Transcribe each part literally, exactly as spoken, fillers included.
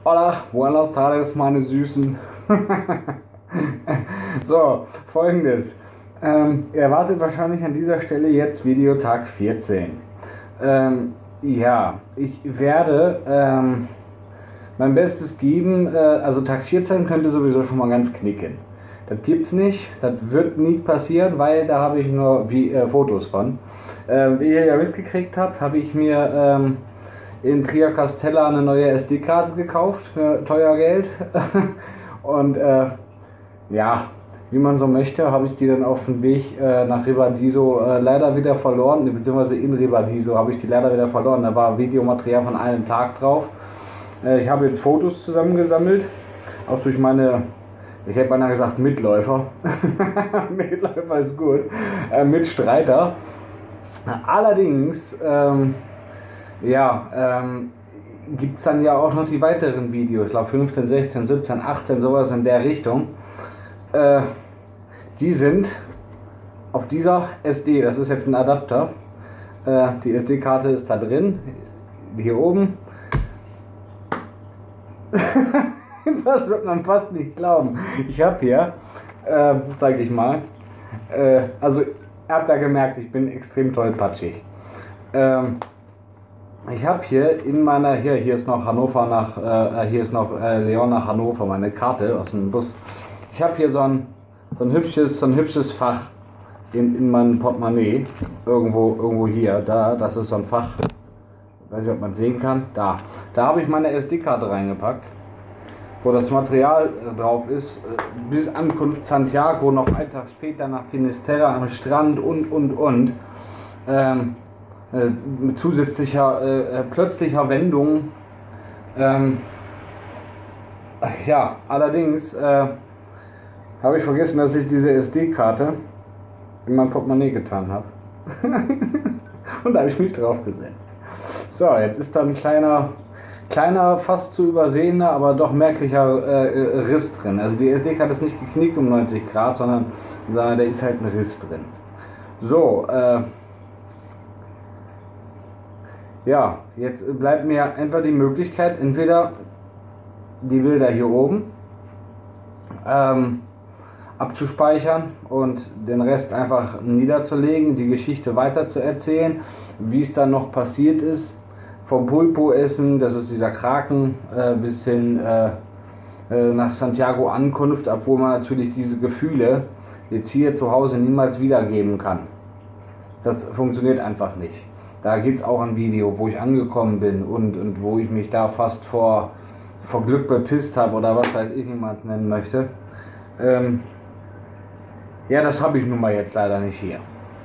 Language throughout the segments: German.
Hola, buenas tardes, meine Süßen. So, folgendes. Ähm, ihr erwartet wahrscheinlich an dieser Stelle jetzt Videotag vierzehn. Ähm, ja, ich werde ähm, mein Bestes geben. Äh, also Tag vierzehn könnte sowieso schon mal ganz knicken. Das gibt's nicht, das wird nie passieren, weil da habe ich nur wie, äh, Fotos von. Äh, wie ihr ja mitgekriegt habt, habe ich mir ähm, in Trier Castella eine neue S D-Karte gekauft für teuer Geld. Und äh, ja, wie man so möchte, habe ich die dann auf dem Weg äh, nach Ribadiso äh, leider wieder verloren, beziehungsweise in Ribadiso habe ich die leider wieder verloren. Da war Videomaterial von einem Tag drauf. Äh, ich habe jetzt Fotos zusammengesammelt, auch durch meine, ich hätte beinahe gesagt Mitläufer. Mitläufer ist gut. Äh, Mitstreiter. Allerdings, ähm, ja, ähm, gibt es dann ja auch noch die weiteren Videos, ich glaube fünfzehn, sechzehn, siebzehn, achtzehn, sowas in der Richtung. Äh, die sind auf dieser S D, das ist jetzt ein Adapter. Äh, die S D-Karte ist da drin, hier oben. Das wird man fast nicht glauben. Ich habe hier, äh, zeige ich mal, äh, also ihr habt ja gemerkt, ich bin extrem tollpatschig. Ähm, ich habe hier in meiner, hier, hier ist noch Hannover nach, äh, hier ist noch äh, Leon nach Hannover, meine Karte aus dem Bus. Ich habe hier so ein, so ein hübsches, so ein hübsches Fach in, in meinem Portemonnaie, irgendwo, irgendwo hier, da, das ist so ein Fach, ich weiß nicht, ob man sehen kann, da, da habe ich meine S D-Karte reingepackt, wo das Material äh, drauf ist, äh, bis Ankunft Santiago, noch einen Tag später nach Finisterre am Strand und, und, und, ähm, äh, mit zusätzlicher, äh, plötzlicher Wendung, ähm, ja, allerdings, äh, habe ich vergessen, dass ich diese S D-Karte in mein Portemonnaie getan habe. Und da habe ich mich drauf gesetzt. So, jetzt ist da ein kleiner, kleiner, fast zu übersehender, aber doch merklicher äh, Riss drin. Also die S D-Karte ist nicht geknickt um neunzig Grad, sondern, sondern da ist halt ein Riss drin. So, äh, ja, jetzt bleibt mir einfach die Möglichkeit, entweder die Bilder hier oben ähm, abzuspeichern und den Rest einfach niederzulegen, die Geschichte weiter zu erzählen, wie es dann noch passiert ist, vom Pulpo-Essen, das ist dieser Kraken, äh, bis hin äh, äh, nach Santiago Ankunft, obwohl man natürlich diese Gefühle jetzt hier zu Hause niemals wiedergeben kann. Das funktioniert einfach nicht. Da gibt es auch ein Video, wo ich angekommen bin und, und wo ich mich da fast vor, vor Glück bepisst habe oder was weiß ich, wie man es nennen möchte. Ähm, Ja, das habe ich nun mal jetzt leider nicht hier.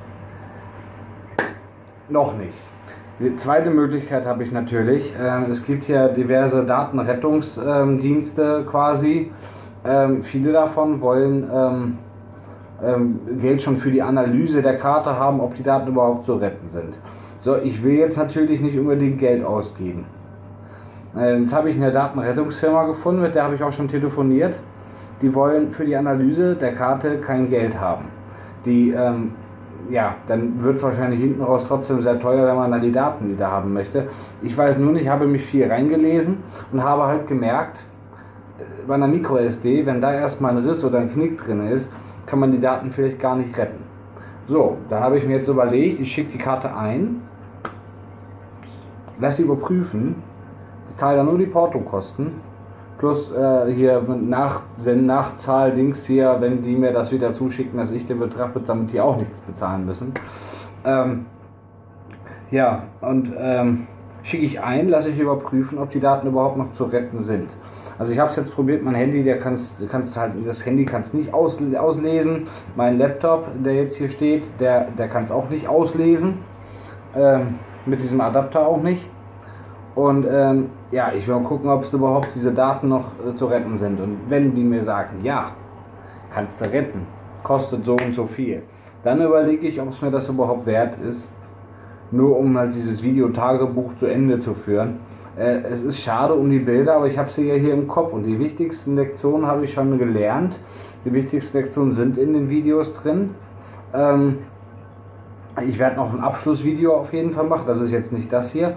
Noch nicht. Die zweite Möglichkeit habe ich natürlich. Ähm, es gibt ja diverse Datenrettungsdienste ähm, quasi. Ähm, viele davon wollen ähm, ähm, Geld schon für die Analyse der Karte haben, ob die Daten überhaupt zu retten sind. So, ich will jetzt natürlich nicht unbedingt Geld ausgeben. Ähm, jetzt habe ich eine Datenrettungsfirma gefunden, mit der habe ich auch schon telefoniert. Die wollen für die Analyse der Karte kein Geld haben. Die, ähm, ja, dann wird es wahrscheinlich hinten raus trotzdem sehr teuer, wenn man dann die Daten wieder haben möchte. Ich weiß nur nicht, ich habe mich viel reingelesen und habe halt gemerkt, bei einer Micro S D, wenn da erstmal ein Riss oder ein Knick drin ist, kann man die Daten vielleicht gar nicht retten. So, da habe ich mir jetzt überlegt, ich schicke die Karte ein, lasse sie überprüfen, ich zahle dann nur die Portokosten, plus äh, hier mit Nachsenden, Nachzahl, Dings hier, wenn die mir das wieder zuschicken, dass ich den Betrag bezahle, damit die auch nichts bezahlen müssen. Ähm, ja, und ähm, schicke ich ein, lasse ich überprüfen, ob die Daten überhaupt noch zu retten sind. Also ich habe es jetzt probiert, mein Handy, der kannst, kannst halt, das Handy kann es nicht aus, auslesen. Mein Laptop, der jetzt hier steht, der, der kann es auch nicht auslesen. Ähm, mit diesem Adapter auch nicht. Und ähm, ja, ich will mal gucken, ob es überhaupt diese Daten noch äh, zu retten sind. Und wenn die mir sagen, ja, kannst du retten, kostet so und so viel, dann überlege ich, ob es mir das überhaupt wert ist, nur um halt dieses Videotagebuch zu Ende zu führen. Äh, es ist schade um die Bilder, aber ich habe sie ja hier im Kopf und die wichtigsten Lektionen habe ich schon gelernt. Die wichtigsten Lektionen sind in den Videos drin. Ähm, ich werde noch ein Abschlussvideo auf jeden Fall machen, das ist jetzt nicht das hier.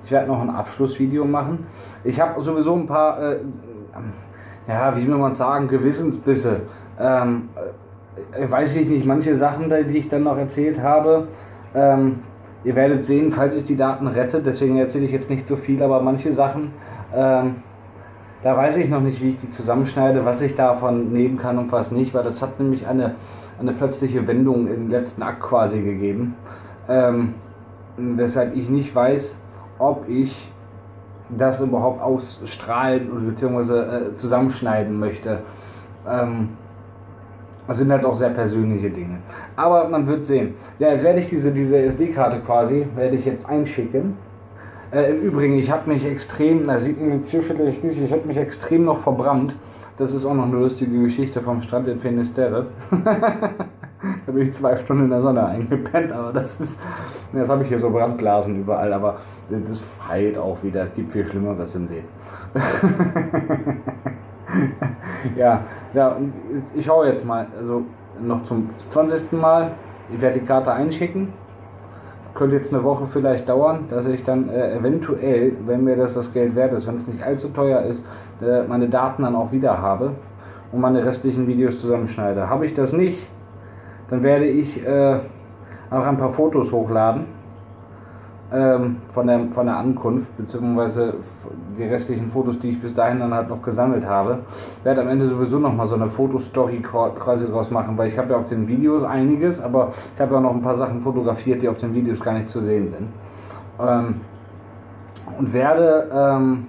Ich werde noch ein Abschlussvideo machen. Ich habe sowieso ein paar, äh, ja, wie will man sagen, Gewissensbisse. Ähm, äh, weiß ich nicht, manche Sachen, die ich dann noch erzählt habe, ähm, ihr werdet sehen, falls ich die Daten rette, deswegen erzähle ich jetzt nicht so viel, aber manche Sachen, ähm, da weiß ich noch nicht, wie ich die zusammenschneide, was ich davon nehmen kann und was nicht, weil das hat nämlich eine, eine plötzliche Wendung im letzten Akt quasi gegeben, ähm, weshalb ich nicht weiß, ob ich das überhaupt ausstrahlen oder beziehungsweise äh, zusammenschneiden möchte. Ähm, das sind halt auch sehr persönliche Dinge. Aber man wird sehen. Ja, jetzt werde ich diese, diese S D-Karte quasi, werde ich jetzt einschicken. Äh, Im Übrigen, ich habe mich extrem, da sieht man jetzt hier vielleicht nicht, ich habe mich extrem noch verbrannt. Das ist auch noch eine lustige Geschichte vom Strand in Finisterre. Da bin ich zwei Stunden in der Sonne eingepennt, aber das ist, jetzt habe ich hier so Brandblasen überall, aber das heilt auch wieder, es gibt viel Schlimmeres im Leben. ja, ja, und ich schaue jetzt mal, also noch zum zwanzigsten Mal, ich werde die Karte einschicken. Könnte jetzt eine Woche vielleicht dauern, dass ich dann äh, eventuell, wenn mir das das Geld wert ist, wenn es nicht allzu teuer ist, äh, meine Daten dann auch wieder habe und meine restlichen Videos zusammenschneide. Habe ich das nicht, dann werde ich äh, auch ein paar Fotos hochladen ähm, von, der, von der Ankunft, beziehungsweise die restlichen Fotos, die ich bis dahin dann halt noch gesammelt habe. Ich werde am Ende sowieso nochmal so eine Fotostory quasi draus machen, weil ich habe ja auf den Videos einiges, aber ich habe ja noch ein paar Sachen fotografiert, die auf den Videos gar nicht zu sehen sind. Ähm, und werde ähm,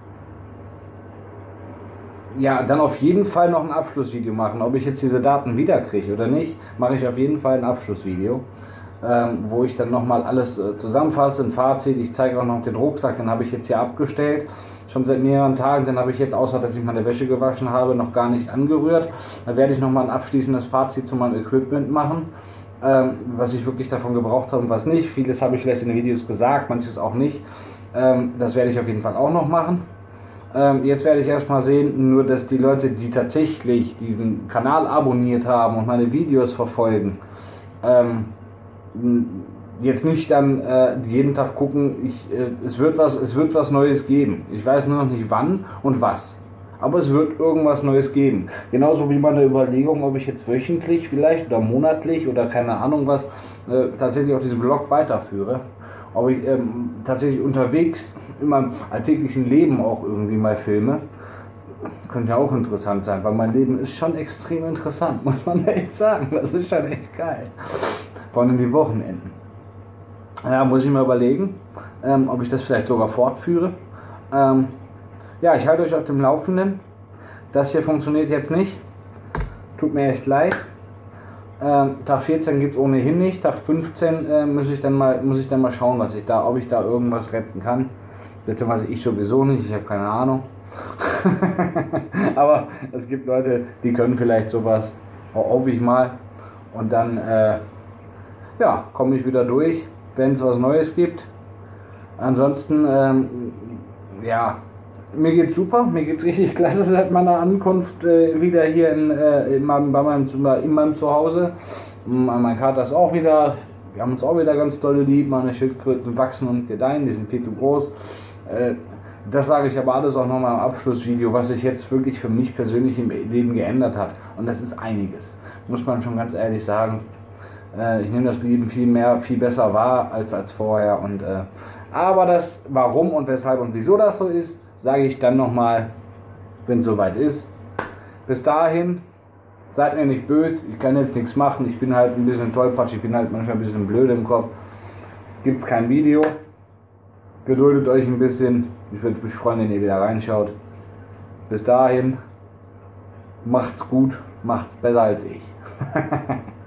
ja, dann auf jeden Fall noch ein Abschlussvideo machen. Ob ich jetzt diese Daten wiederkriege oder nicht, mache ich auf jeden Fall ein Abschlussvideo, ähm, wo ich dann nochmal alles äh, zusammenfasse, ein Fazit. Ich zeige auch noch den Rucksack, den habe ich jetzt hier abgestellt, schon seit mehreren Tagen. Den habe ich jetzt, außer dass ich meine Wäsche gewaschen habe, noch gar nicht angerührt. Da werde ich nochmal ein abschließendes Fazit zu meinem Equipment machen, ähm, was ich wirklich davon gebraucht habe und was nicht. Vieles habe ich vielleicht in den Videos gesagt, manches auch nicht. Ähm, das werde ich auf jeden Fall auch noch machen. Ähm, jetzt werde ich erstmal sehen, nur dass die Leute, die tatsächlich diesen Kanal abonniert haben und meine Videos verfolgen, ähm, jetzt nicht dann äh, jeden Tag gucken, ich, äh, es, wird was, es wird was Neues geben. Ich weiß nur noch nicht wann und was. Aber es wird irgendwas Neues geben. Genauso wie meine Überlegung, ob ich jetzt wöchentlich vielleicht oder monatlich oder keine Ahnung was, äh, tatsächlich auch diesen Blog weiterführe. Ob ich ähm, tatsächlich unterwegs in meinem alltäglichen Leben auch irgendwie mal filme, könnte ja auch interessant sein, weil mein Leben ist schon extrem interessant, muss man echt sagen. Das ist schon echt geil. Vor allem die Wochenenden. Ja, muss ich mal überlegen, ähm, ob ich das vielleicht sogar fortführe. Ähm, ja, ich halte euch auf dem Laufenden. Das hier funktioniert jetzt nicht. Tut mir echt leid. Ähm, Tag vierzehn gibt es ohnehin nicht. Tag fünfzehn äh, muss ich dann mal muss ich dann mal schauen, was ich da, ob ich da irgendwas retten kann. Beziehungsweise ich sowieso nicht, ich habe keine Ahnung. Aber es gibt Leute, die können vielleicht sowas, hoffe ich mal. Und dann äh, ja, komme ich wieder durch, wenn es was Neues gibt. Ansonsten ähm, ja, mir geht's super, mir geht's richtig klasse seit meiner Ankunft äh, wieder hier in, äh, in, meinem, bei meinem, in meinem Zuhause. Mein Kater ist auch wieder, wir haben uns auch wieder ganz dolle lieb, meine Schildkröten wachsen und gedeihen, die sind viel zu groß. Äh, das sage ich aber alles auch nochmal im Abschlussvideo, was sich jetzt wirklich für mich persönlich im Leben geändert hat. Und das ist einiges, muss man schon ganz ehrlich sagen. Äh, ich nehme das Leben viel mehr, viel besser wahr als, als vorher. Und, äh, aber das, warum und weshalb und wieso das so ist, sage ich dann nochmal, wenn es soweit ist. Bis dahin, seid mir nicht böse, ich kann jetzt nichts machen, ich bin halt ein bisschen tollpatschig, ich bin halt manchmal ein bisschen blöd im Kopf. Gibt es kein Video, geduldet euch ein bisschen, ich würde mich freuen, wenn ihr wieder reinschaut. Bis dahin, macht's gut, macht's besser als ich.